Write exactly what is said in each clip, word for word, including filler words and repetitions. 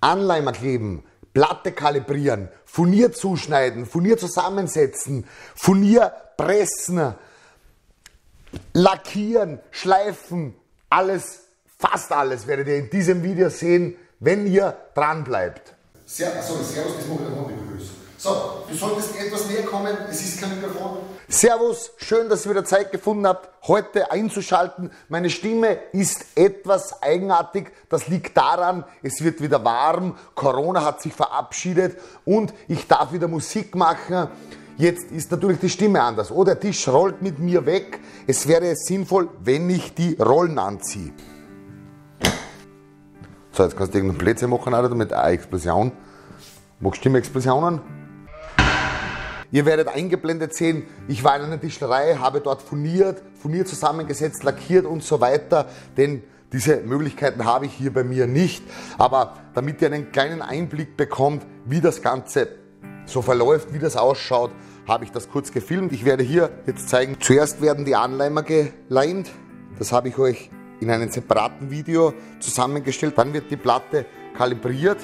Anleimer kleben, Platte kalibrieren, Furnier zuschneiden, Furnier zusammensetzen, Furnier pressen, lackieren, schleifen, alles, fast alles werdet ihr in diesem Video sehen, wenn ihr dran bleibt. Servus, sorry, Servus, das mache ich der Hobby begrüßen. So, du solltest etwas näher kommen, es ist kein Mikrofon. Servus, schön, dass ihr wieder Zeit gefunden habt, heute einzuschalten. Meine Stimme ist etwas eigenartig, das liegt daran, es wird wieder warm, Corona hat sich verabschiedet und ich darf wieder Musik machen. Jetzt ist natürlich die Stimme anders. Oh, der Tisch rollt mit mir weg. Es wäre sinnvoll, wenn ich die Rollen anziehe. So, jetzt kannst du irgendeinen Plätzchen machen, oder mit einer Explosion. Magst du Stimme-Explosionen? Ihr werdet eingeblendet sehen, ich war in einer Tischlerei, habe dort furniert, Furnier zusammengesetzt, lackiert und so weiter, denn diese Möglichkeiten habe ich hier bei mir nicht. Aber damit ihr einen kleinen Einblick bekommt, wie das Ganze so verläuft, wie das ausschaut, habe ich das kurz gefilmt. Ich werde hier jetzt zeigen, zuerst werden die Anleimer geleimt, das habe ich euch in einem separaten Video zusammengestellt, dann wird die Platte kalibriert.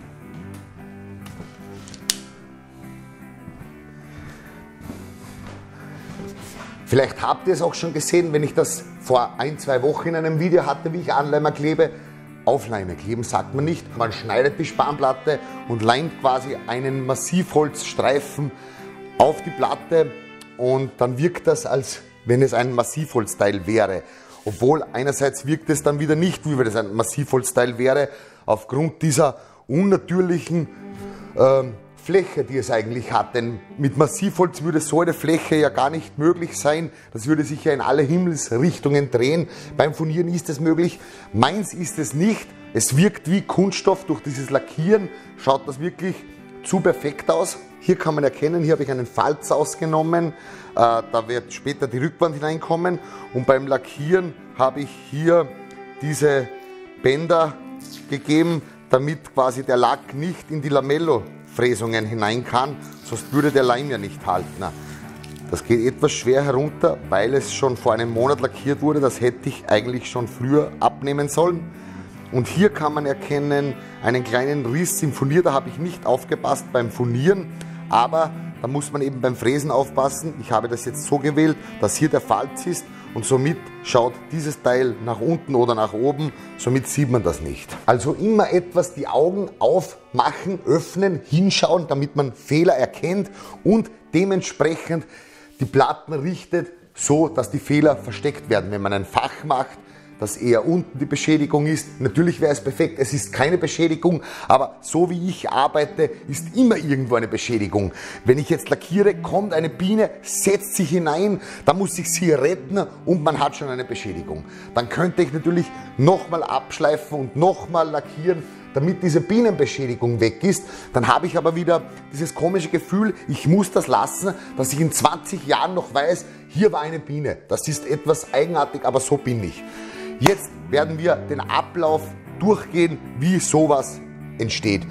Vielleicht habt ihr es auch schon gesehen, wenn ich das vor ein, zwei Wochen in einem Video hatte, wie ich Anleimer klebe. Aufleime kleben sagt man nicht. Man schneidet die Spanplatte und leimt quasi einen Massivholzstreifen auf die Platte und dann wirkt das, als wenn es ein Massivholzteil wäre. Obwohl einerseits wirkt es dann wieder nicht, wie wenn es ein Massivholzteil wäre, aufgrund dieser unnatürlichen äh, Fläche, die es eigentlich hat. Denn mit Massivholz würde so eine Fläche ja gar nicht möglich sein. Das würde sich ja in alle Himmelsrichtungen drehen. Beim Furnieren ist es möglich. Meins ist es nicht. Es wirkt wie Kunststoff. Durch dieses Lackieren schaut das wirklich zu perfekt aus. Hier kann man erkennen, hier habe ich einen Falz ausgenommen. Äh, da wird später die Rückwand hineinkommen. Und beim Lackieren habe ich hier diese Bänder gegeben, damit quasi der Lack nicht in die Lamello Fräsungen hinein kann, sonst würde der Leim ja nicht halten. Das geht etwas schwer herunter, weil es schon vor einem Monat lackiert wurde. Das hätte ich eigentlich schon früher abnehmen sollen. Und hier kann man erkennen einen kleinen Riss im Furnier. Da habe ich nicht aufgepasst beim Furnieren, aber da muss man eben beim Fräsen aufpassen. Ich habe das jetzt so gewählt, dass hier der Falz ist und somit schaut dieses Teil nach unten oder nach oben, somit sieht man das nicht. Also immer etwas die Augen aufmachen, öffnen, hinschauen, damit man Fehler erkennt und dementsprechend die Platten richtet, so dass die Fehler versteckt werden. Wenn man ein Fach macht, dass eher unten die Beschädigung ist. Natürlich wäre es perfekt, es ist keine Beschädigung, aber so wie ich arbeite, ist immer irgendwo eine Beschädigung. Wenn ich jetzt lackiere, kommt eine Biene, setzt sich hinein, dann muss ich sie retten und man hat schon eine Beschädigung. Dann könnte ich natürlich nochmal abschleifen und nochmal lackieren, damit diese Bienenbeschädigung weg ist. Dann habe ich aber wieder dieses komische Gefühl, ich muss das lassen, dass ich in zwanzig Jahren noch weiß, hier war eine Biene. Das ist etwas eigenartig, aber so bin ich. Jetzt werden wir den Ablauf durchgehen, wie sowas entsteht.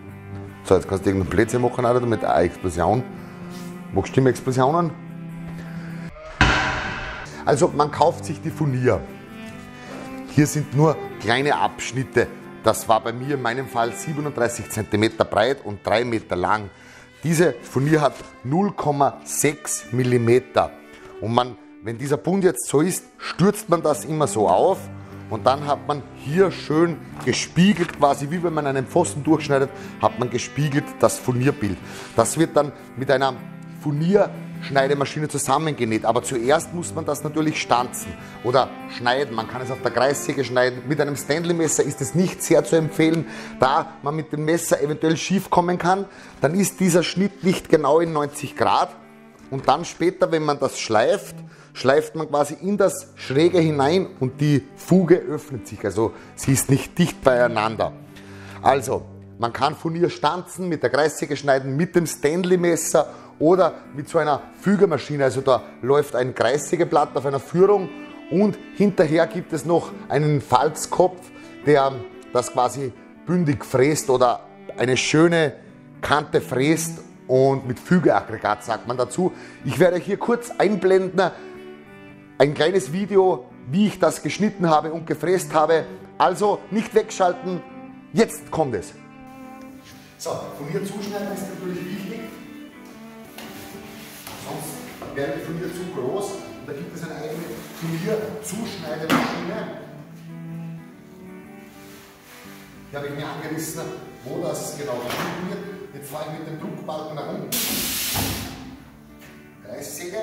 So, jetzt kannst du irgendeinen Plätzchen machen, oder mit einer Explosion. Magst du Stimme-Explosionen? Also man kauft sich die Furnier. Hier sind nur kleine Abschnitte. Das war bei mir in meinem Fall siebenunddreißig Zentimeter breit und drei Meter lang. Diese Furnier hat null Komma sechs Millimeter. Und man Wenn dieser Bund jetzt so ist, stürzt man das immer so auf und dann hat man hier schön gespiegelt, quasi wie wenn man einen Pfosten durchschneidet, hat man gespiegelt das Furnierbild. Das wird dann mit einer Furnierschneidemaschine zusammengenäht, aber zuerst muss man das natürlich stanzen oder schneiden. Man kann es auf der Kreissäge schneiden. Mit einem Stanley-Messer ist es nicht sehr zu empfehlen, da man mit dem Messer eventuell schief kommen kann. Dann ist dieser Schnitt nicht genau in neunzig Grad und dann später, wenn man das schleift, schleift man quasi in das Schräge hinein und die Fuge öffnet sich, also sie ist nicht dicht beieinander. Also, man kann Furnier stanzen, mit der Kreissäge schneiden, mit dem Stanley-Messer oder mit so einer Fügermaschine, also da läuft ein Kreissägeblatt auf einer Führung und hinterher gibt es noch einen Falzkopf, der das quasi bündig fräst oder eine schöne Kante fräst und mit Fügeaggregat sagt man dazu. Ich werde hier kurz einblenden, ein kleines Video, wie ich das geschnitten habe und gefräst habe. Also nicht wegschalten, jetzt kommt es. So, Furnier zuschneiden ist natürlich wichtig. Sonst wäre die Furnier zu groß. Und da gibt es eine eigene Furnier-Zuschneidemaschine. Die habe ich mir angerissen, wo das genau geschnitten wird. Jetzt fahre ich mit dem Druckbalken nach unten. Kreissäge.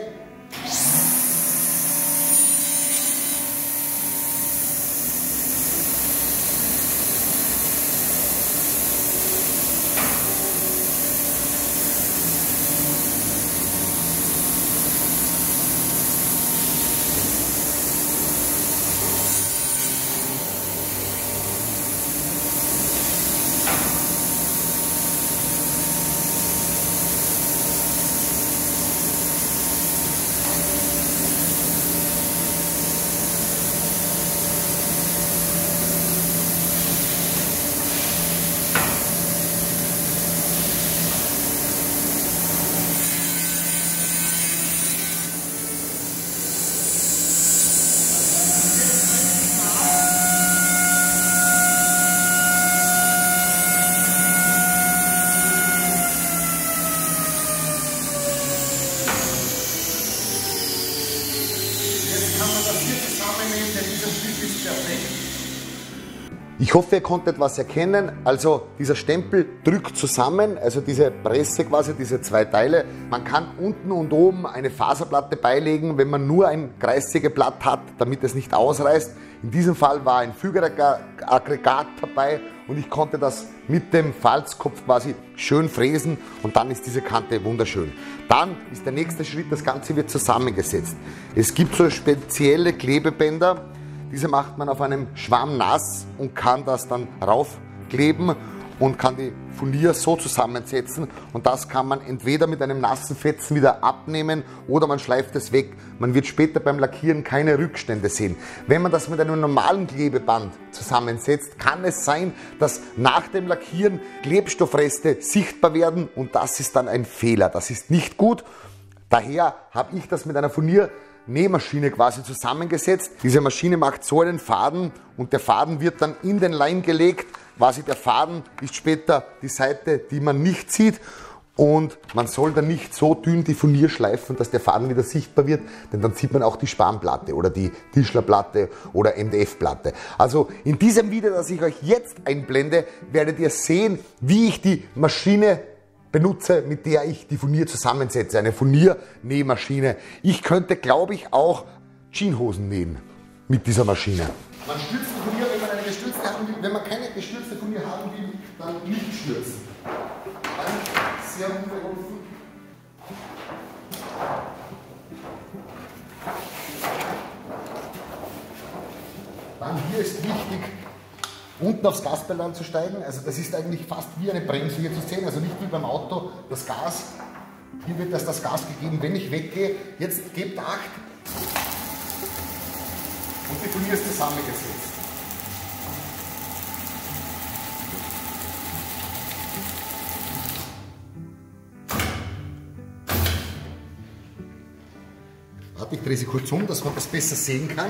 Ich hoffe, ihr konntet was erkennen. Also dieser Stempel drückt zusammen, also diese Presse quasi, diese zwei Teile. Man kann unten und oben eine Faserplatte beilegen, wenn man nur ein Kreissägeblatt hat, damit es nicht ausreißt. In diesem Fall war ein Fügeraggregat dabei und ich konnte das mit dem Falzkopf quasi schön fräsen und dann ist diese Kante wunderschön. Dann ist der nächste Schritt, das Ganze wird zusammengesetzt. Es gibt so spezielle Klebebänder. Diese macht man auf einem Schwamm nass und kann das dann raufkleben und kann die Furnier so zusammensetzen. Und das kann man entweder mit einem nassen Fetzen wieder abnehmen oder man schleift es weg. Man wird später beim Lackieren keine Rückstände sehen. Wenn man das mit einem normalen Klebeband zusammensetzt, kann es sein, dass nach dem Lackieren Klebstoffreste sichtbar werden und das ist dann ein Fehler. Das ist nicht gut. Daher habe ich das mit einer Furnier Nähmaschine quasi zusammengesetzt. Diese Maschine macht so einen Faden und der Faden wird dann in den Leim gelegt. Quasi der Faden ist später die Seite, die man nicht sieht und man soll dann nicht so dünn die Furnier schleifen, dass der Faden wieder sichtbar wird, denn dann sieht man auch die Spanplatte oder die Tischlerplatte oder M D F-Platte. Also in diesem Video, das ich euch jetzt einblende, werdet ihr sehen, wie ich die Maschine benutze, mit der ich die Furnier zusammensetze, eine Furniernähmaschine. Ich könnte, glaube ich, auch Jeanshosen nähen mit dieser Maschine. Man stürzt die Furnier, wenn man eine gestürzte haben will. Wenn man keine gestürzte Furnier haben will, dann nicht stürzen. Dann sehr unbeholfen. Dann hier ist wichtig, unten aufs Gaspedal anzusteigen, also das ist eigentlich fast wie eine Bremse hier zu sehen, also nicht wie beim Auto, das Gas, hier wird erst das Gas gegeben, wenn ich weggehe, jetzt gebt Acht und die Furnier ist zusammengesetzt. Warte, ich drehe sie kurz um, dass man das besser sehen kann.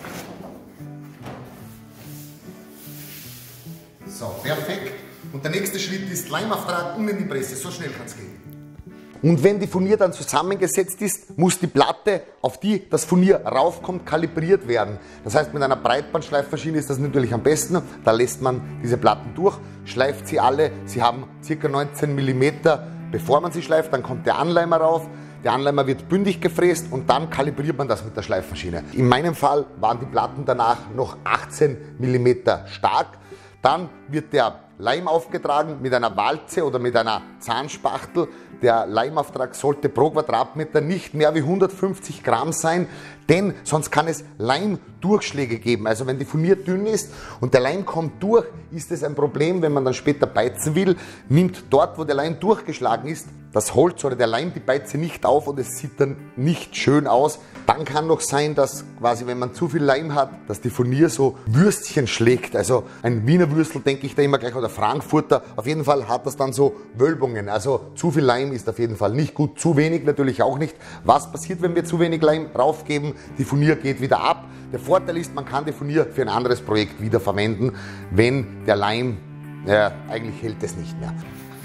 So, perfekt. Und der nächste Schritt ist Leimauftrag und in die Presse. So schnell kann es gehen. Und wenn die Furnier dann zusammengesetzt ist, muss die Platte, auf die das Furnier raufkommt, kalibriert werden. Das heißt, mit einer Breitbandschleifmaschine ist das natürlich am besten. Da lässt man diese Platten durch, schleift sie alle. Sie haben ca. neunzehn Millimeter, bevor man sie schleift. Dann kommt der Anleimer rauf. Der Anleimer wird bündig gefräst und dann kalibriert man das mit der Schleifmaschine. In meinem Fall waren die Platten danach noch achtzehn Millimeter stark. Dann wird der Leim aufgetragen mit einer Walze oder mit einer Zahnspachtel. Der Leimauftrag sollte pro Quadratmeter nicht mehr wie hundertfünfzig Gramm sein, denn sonst kann es Leimdurchschläge geben. Also wenn die Furnier dünn ist und der Leim kommt durch, ist es ein Problem, wenn man dann später beizen will, nimmt dort, wo der Leim durchgeschlagen ist, das Holz oder der Leim die Beize nicht auf und es sieht dann nicht schön aus. Dann kann noch sein, dass quasi, wenn man zu viel Leim hat, dass die Furnier so Würstchen schlägt. Also ein Wiener Würstel denke ich da immer gleich oder Frankfurter. Auf jeden Fall hat das dann so Wölbungen. Also zu viel Leim ist auf jeden Fall nicht gut. Zu wenig natürlich auch nicht. Was passiert, wenn wir zu wenig Leim raufgeben? Die Furnier geht wieder ab. Der Vorteil ist, man kann die Furnier für ein anderes Projekt wieder verwenden, wenn der Leim, ja, eigentlich hält es nicht mehr.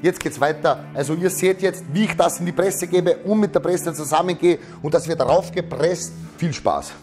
jetzt geht es weiter. Also ihr seht jetzt, wie ich das in die Presse gebe und mit der Presse zusammengehe und das wird darauf gepresst. Viel Spaß!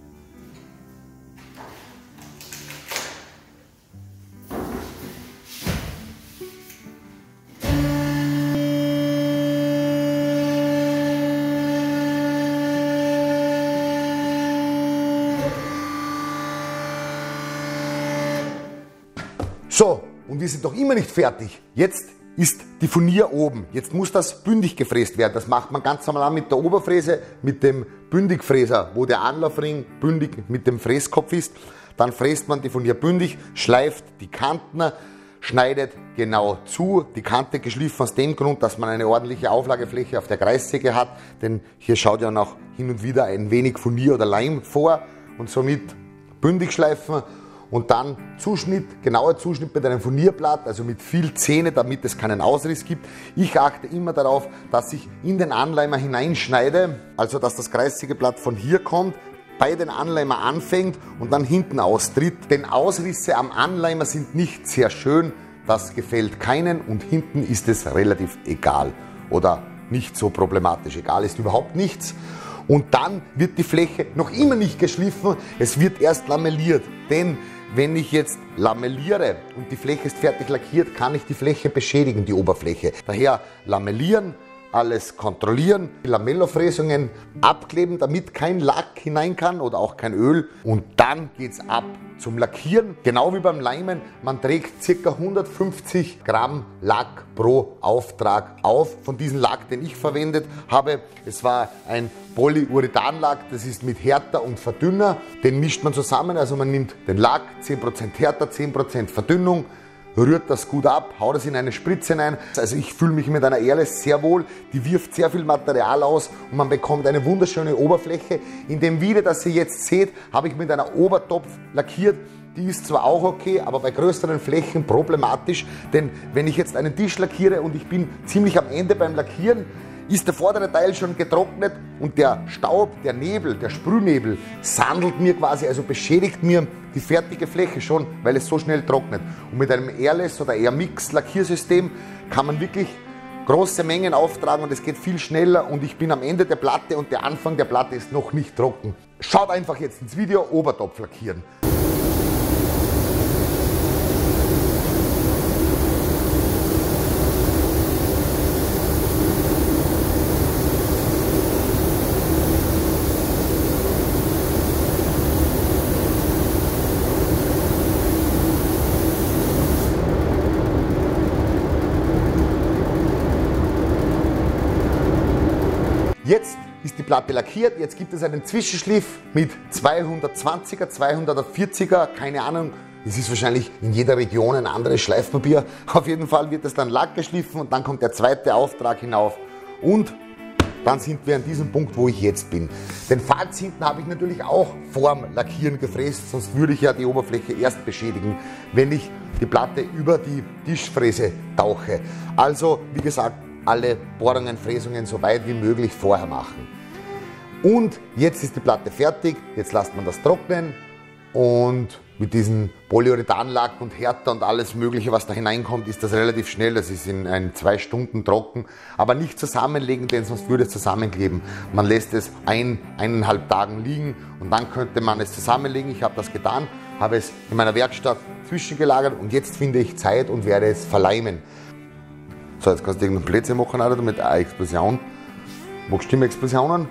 So, und wir sind noch immer nicht fertig. Jetzt ist die Furnier oben. Jetzt muss das bündig gefräst werden. Das macht man ganz normal mit der Oberfräse, mit dem Bündigfräser, wo der Anlaufring bündig mit dem Fräskopf ist. Dann fräst man die Furnier bündig, schleift die Kanten, schneidet genau zu. Die Kante geschliffen aus dem Grund, dass man eine ordentliche Auflagefläche auf der Kreissäge hat. Denn hier schaut ja noch hin und wieder ein wenig Furnier oder Leim vor. Und somit bündig schleifen. Und dann Zuschnitt, genauer Zuschnitt mit einem Furnierblatt, also mit viel Zähne, damit es keinen Ausriss gibt. Ich achte immer darauf, dass ich in den Anleimer hineinschneide, also dass das Kreissägeblatt von hier kommt, bei den Anleimer anfängt und dann hinten austritt. Denn Ausrisse am Anleimer sind nicht sehr schön, das gefällt keinen und hinten ist es relativ egal oder nicht so problematisch. Egal ist überhaupt nichts. Und dann wird die Fläche noch immer nicht geschliffen, es wird erst lamelliert. Denn wenn ich jetzt lamelliere und die Fläche ist fertig lackiert, kann ich die Fläche beschädigen, die Oberfläche. Daher lamellieren, alles kontrollieren, die Lamellofräsungen abkleben, damit kein Lack hinein kann oder auch kein Öl. Und dann geht's ab zum Lackieren. Genau wie beim Leimen, man trägt ca. hundertfünfzig Gramm Lack pro Auftrag auf. Von diesem Lack, den ich verwendet habe, es war ein Polyurethanlack, das ist mit Härter und Verdünner. Den mischt man zusammen, also man nimmt den Lack, zehn Prozent Härter, zehn Prozent Verdünnung, rührt das gut ab, haut es in eine Spritze hinein. Also ich fühle mich mit einer Erle sehr wohl, die wirft sehr viel Material aus und man bekommt eine wunderschöne Oberfläche. In dem Video, das ihr jetzt seht, habe ich mit einer Obertopf lackiert. Die ist zwar auch okay, aber bei größeren Flächen problematisch, denn wenn ich jetzt einen Tisch lackiere und ich bin ziemlich am Ende beim Lackieren, ist der vordere Teil schon getrocknet und der Staub, der Nebel, der Sprühnebel sandelt mir quasi, also beschädigt mir die fertige Fläche schon, weil es so schnell trocknet. Und mit einem Airless oder Air Mix Lackiersystem kann man wirklich große Mengen auftragen und es geht viel schneller und ich bin am Ende der Platte und der Anfang der Platte ist noch nicht trocken. Schaut einfach jetzt ins Video, Obertopf lackieren. Jetzt ist die Platte lackiert, jetzt gibt es einen Zwischenschliff mit zweihundertzwanziger, zweihundertvierziger, keine Ahnung, es ist wahrscheinlich in jeder Region ein anderes Schleifpapier. Auf jeden Fall wird es dann Lack geschliffen und dann kommt der zweite Auftrag hinauf und dann sind wir an diesem Punkt, wo ich jetzt bin. Den Falz hinten habe ich natürlich auch vorm Lackieren gefräst, sonst würde ich ja die Oberfläche erst beschädigen, wenn ich die Platte über die Tischfräse tauche. Also, wie gesagt, alle Bohrungen, Fräsungen so weit wie möglich vorher machen. Und jetzt ist die Platte fertig, jetzt lasst man das trocknen und mit diesem Polyurethanlack und Härter und alles mögliche, was da hineinkommt, ist das relativ schnell, das ist in ein, zwei Stunden trocken, aber nicht zusammenlegen, denn sonst würde es zusammenkleben. Man lässt es ein, eineinhalb Tagen liegen und dann könnte man es zusammenlegen. Ich habe das getan, habe es in meiner Werkstatt zwischengelagert und jetzt finde ich Zeit und werde es verleimen. So, jetzt kannst du irgendeinen Plätzchen machen, oder? Mit einer Explosion. Magst du immer Explosionen?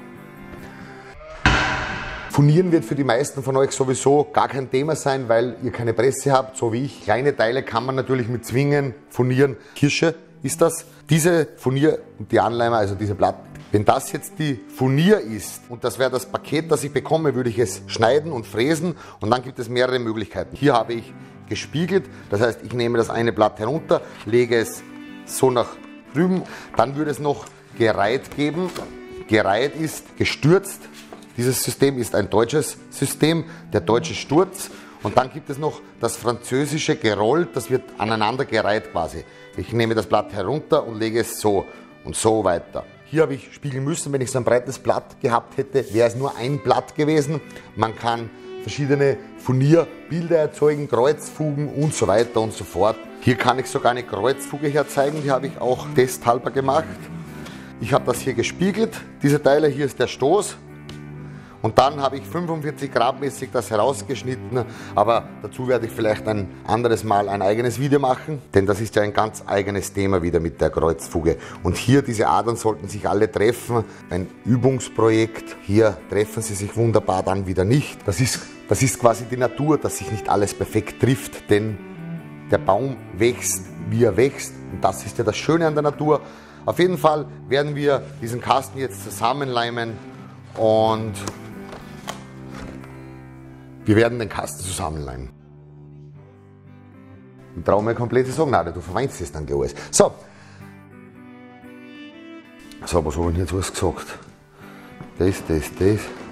Furnieren wird für die meisten von euch sowieso gar kein Thema sein, weil ihr keine Presse habt, so wie ich. Kleine Teile kann man natürlich mit Zwingen furnieren. Kirsche ist das. Diese Furnier und die Anleimer, also diese Platten. Wenn das jetzt die Furnier ist und das wäre das Paket, das ich bekomme, würde ich es schneiden und fräsen und dann gibt es mehrere Möglichkeiten. Hier habe ich gespiegelt, das heißt, ich nehme das eine Blatt herunter, lege es so nach drüben, dann würde es noch gereiht geben. Gereiht ist gestürzt. Dieses System ist ein deutsches System, der deutsche Sturz. Und dann gibt es noch das französische gerollt, das wird aneinander gereiht quasi. Ich nehme das Blatt herunter und lege es so und so weiter. Hier habe ich spiegeln müssen, wenn ich so ein breites Blatt gehabt hätte, wäre es nur ein Blatt gewesen. Man kann verschiedene Furnierbilder erzeugen, Kreuzfugen und so weiter und so fort. Hier kann ich sogar eine Kreuzfuge herzeigen, die habe ich auch testhalber gemacht. Ich habe das hier gespiegelt, diese Teile, hier ist der Stoß. Und dann habe ich fünfundvierzig Grad mäßig das herausgeschnitten, aber dazu werde ich vielleicht ein anderes Mal ein eigenes Video machen, denn das ist ja ein ganz eigenes Thema wieder mit der Kreuzfuge. Und hier, diese Adern sollten sich alle treffen, ein Übungsprojekt, hier treffen sie sich wunderbar, dann wieder nicht. Das ist, das ist quasi die Natur, dass sich nicht alles perfekt trifft, denn der Baum wächst, wie er wächst, und das ist ja das Schöne an der Natur. Auf jeden Fall werden wir diesen Kasten jetzt zusammenleimen und wir werden den Kasten zusammenleimen. Ich traue mir komplett zu sagen, nein, du verweinst es dann gleich alles. So. So, was habe ich jetzt was gesagt? Das, das, das.